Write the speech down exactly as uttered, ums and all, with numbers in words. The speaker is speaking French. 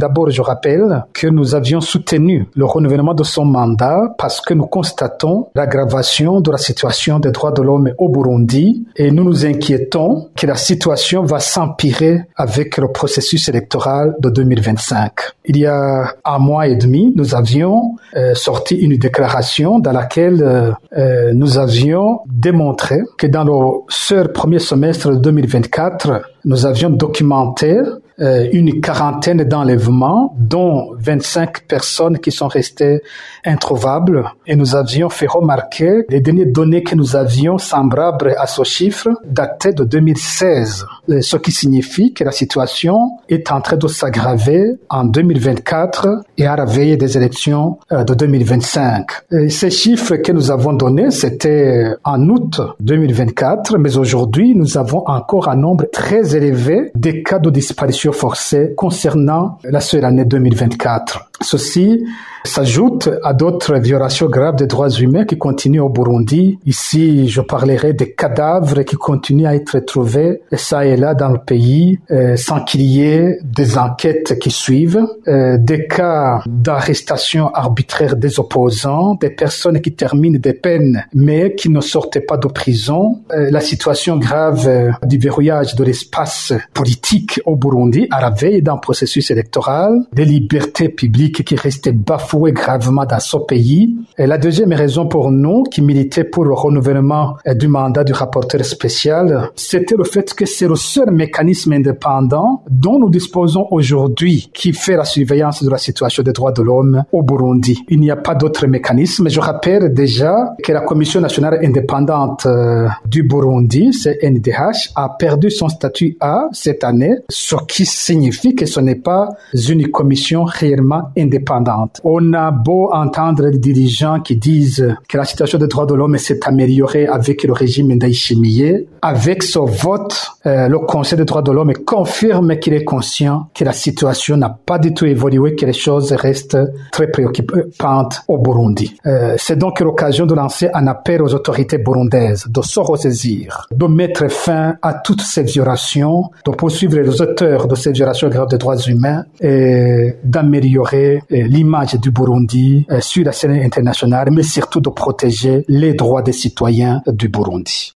D'abord, je rappelle que nous avions soutenu le renouvellement de son mandat parce que nous constatons l'aggravation de la situation des droits de l'homme au Burundi et nous nous inquiétons que la situation va s'empirer avec le processus électoral de deux mille vingt-cinq. Il y a un mois et demi, nous avions euh, sorti une déclaration dans laquelle euh, euh, nous avions démontré que dans le seul premier semestre de deux mille vingt-quatre, nous avions documenté euh, une quarantaine d'enlèvements, dont vingt-cinq personnes qui sont restées introuvables. Et nous avions fait remarquer les dernières données que nous avions semblables à ce chiffre dataient de deux mille seize, ce qui signifie que la situation est en train de s'aggraver en deux mille vingt-quatre et à la veille des élections de deux mille vingt-cinq. Et ces chiffres que nous avons donnés, c'était en août deux mille vingt-quatre, mais aujourd'hui, nous avons encore un nombre très élevé de cas de disparition forcée concernant la seule année deux mille vingt-quatre. Ceci s'ajoute à d'autres violations graves des droits humains qui continuent au Burundi. Ici, je parlerai des cadavres qui continuent à être trouvés ça et là dans le pays euh, sans qu'il y ait des enquêtes qui suivent, euh, des cas d'arrestation arbitraire des opposants, des personnes qui terminent des peines mais qui ne sortent pas de prison, euh, la situation grave euh, du verrouillage de l'espace politique au Burundi à la veille d'un processus électoral, des libertés publiques qui restaient bafouées gravement dans ce pays. Et la deuxième raison pour nous qui militait pour le renouvellement du mandat du rapporteur spécial, c'était le fait que c'est le seul mécanisme indépendant dont nous disposons aujourd'hui qui fait la surveillance de la situation des droits de l'homme au Burundi. Il n'y a pas d'autre mécanisme. Je rappelle déjà que la Commission nationale indépendante euh, du Burundi, C N D H, a perdu son statut A cette année, ce qui signifie que ce n'est pas une commission réellement indépendante. On a beau entendre les dirigeants qui disent que la situation des droits de l'homme s'est améliorée avec le régime Ndayishimiye. Avec ce vote, euh, le Conseil des droits de l'homme confirme qu'il est conscient que la situation n'a pas du tout évolué, que les choses restent très préoccupantes au Burundi. Euh, c'est donc l'occasion de lancer un appel aux autorités burundaises de se ressaisir, de mettre fin à toutes ces violations, de poursuivre les auteurs de ces violations graves des droits humains et d'améliorer euh, l'image du Burundi euh, sur la scène internationale, mais surtout de protéger les droits des citoyens du Burundi.